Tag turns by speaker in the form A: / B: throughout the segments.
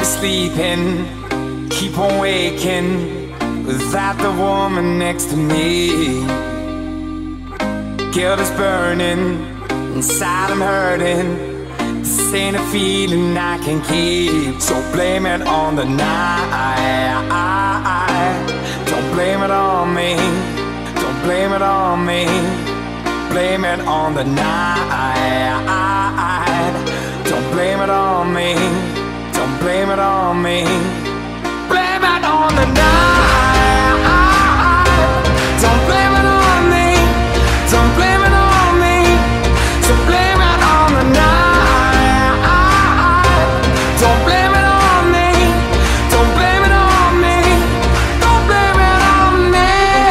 A: sleeping, keep on waking without the woman next to me. Guilt is burning, inside I'm hurting. This ain't a feeling I can keep. So blame it on the night. Don't blame it on me. Don't blame it on me. Blame it on the night. Don't blame it on me. Don't blame it on me. Blame it on the night. Don't blame it on me. Don't blame it on me. So blame it on the night. Don't blame it on me. Don't blame it on me. Don't blame it on me.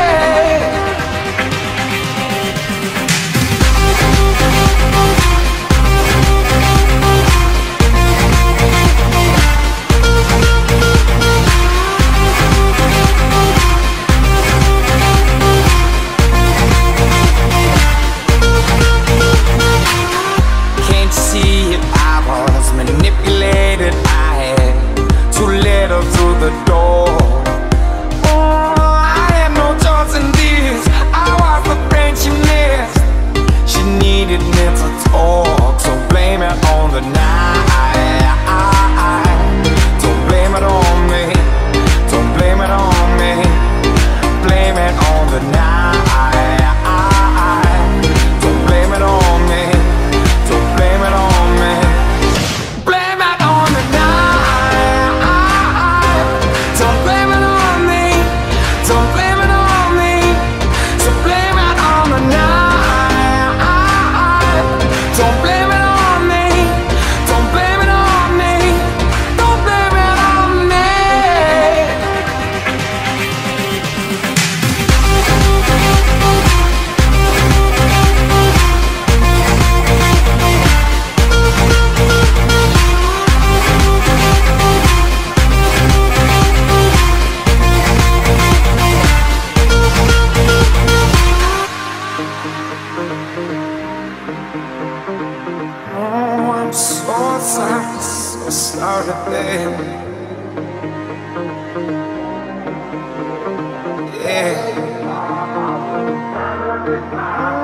A: See it, I was manipulated. I had too little through the door. Oh, I had no choice in this. I was the friend she missed. She needed me to talk. So blame it on the night. Don't blame it on me. Don't blame it on me. Blame it on the night. Don't blame it on me. Don't blame it on me. Blame it on the night. Don't blame it on me. Don't blame it on me. So blame it on the night. Don't blame it on me. Don't blame it on me. Don't blame it on me. Oh, I'm so sorry, so sorry, baby. Yeah.